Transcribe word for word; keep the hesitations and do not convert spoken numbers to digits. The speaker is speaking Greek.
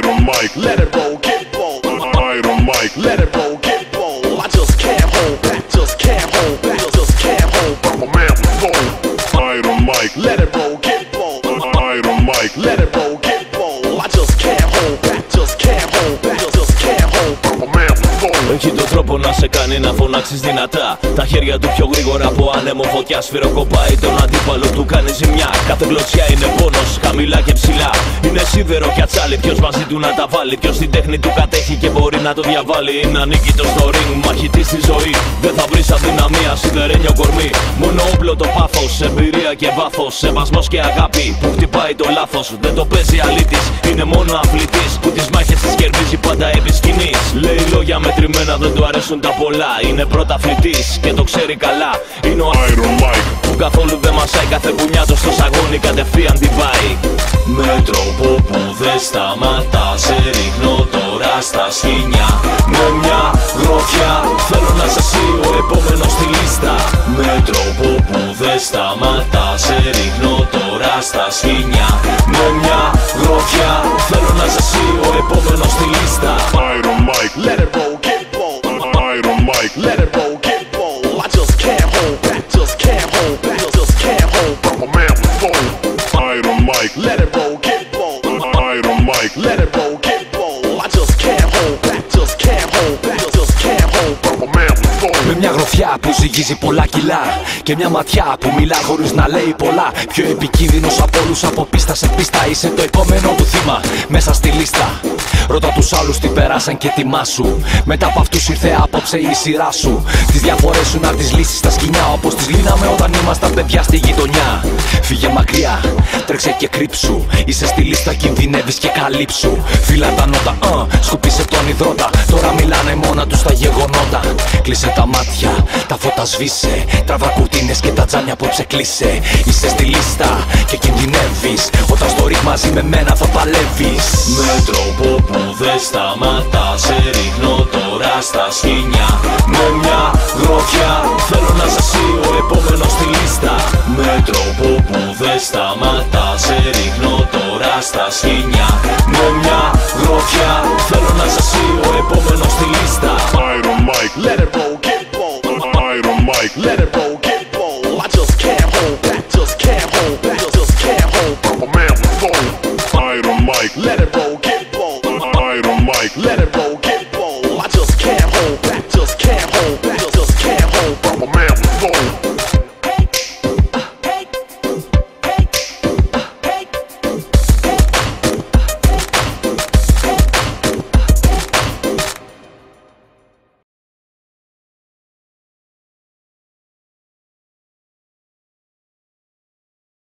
Iron Mike, let it roll, get bold. Iron Mike, let it roll, get bold. I just can't hold back, just can't hold back, just can't hold back. I'm a man with soul. Iron Mike, let it roll, get bold. Iron Mike, let it roll, get bold. I just can't hold back, just can't hold back, just can't hold back. I'm a man with soul. Έχει τον τρόπο να σε κάνει να φωνάξεις δυνατά. Τα χέρια του πιο γρήγορα από άνεμο φωτιά. Σφυροκοπάει τον αντίπαλο του, κάνει ζημιά. Κάθε γλωσσιά είναι πόνος, χαμηλά και ψηλά. Είναι σίδερο και ατσάλι, ποιος μαζί του να τα βάλει. Ποιος την τέχνη του κατέχει και μπορεί να το διαβάλει. Είναι ανίκητος στο ring, μαχητής στη ζωή. Δεν θα βρεις αδυναμία, σιδερένιο κορμί. Μόνο όπλο το πάθος, εμπειρία και βάθος. Σεβασμός και αγάπη που χτυπάει το λάθος. Δεν το παίζει αλήτης, είναι μόνο αθλητής που τις μάχες τις κερδίζει πάντα επί σκηνής. Λέει λόγια μετρημένα, δεν του αρέσουν τα πολλά. Είναι πρωταθλητής και το ξέρει καλά. Είναι ο Iron Mike που καθόλου δεν μασάει. Κάθε κουνιά του στο σαγόνι κατευθείαν την πάει. Με τρόπο που δεν σταματά, σε ρίχνω τώρα στα σκηνιά. Με μια γροθιά θέλω να είσαι ο επόμενος στη λίστα. Με τρόπο που δεν σταματά, σε ρίχνω τώρα στα σκηνιά. Με μια γροθιά θέλω να είσαι ο επόμενος στη λίστα. Iron Mike, let it roll, get bold. Iron Mike, let it roll, get bold. I just can't hold back, just can't hold back, just can't hold back. I'm a man with soul. Iron Mike, let it roll, get bold. Iron Mike, let it roll, get bold. I just can't hold back, just can't hold back, just can't hold back. I'm a man with soul. Με μια γροθιά που ζυγίζει πολλά κιλά και μια ματιά που μιλά χωρίς να λέει πολλά. Πιο επικίνδυνος από όλους, από πίστα σε πίστα. Είσαι το επόμενο του θύμα μέσα στη λίστα. Ρώτα τους άλλους τι περάσαν και τιμάσου. Μετά από αυτούς ήρθε απόψε η σειρά σου. Τις διαφορές σου να τις λύσεις στα σκηνιά, όπως τις λύναμε όταν ήμασταν παιδιά στη γειτονιά. Φύγε μακριά, τρέξε και κρύψου. Είσαι στη λίστα, κινδυνεύεις και καλύψου. Φύλλα τα νότα, uh, σκουπίσε τον υδρότα. Τώρα μιλάνε μόνα τους τα γεγονότα. Κλείσε τα μάτια, τα φώτα σβήσε. Τραβά κουρτίνες και τα τζάμια απόψε κλείσε. Είσαι στη λίστα και κινδυνεύεις. Όταν στο ριγκ μαζί με μένα θα παλεύεις. Με τρόπο που δεν σταματά, σε ρίχνω τώρα στα σκηνιά. Με μια γροθιά θέλω να είσαι ο επόμενος στη λίστα. Με τρόπο που δεν σταματά,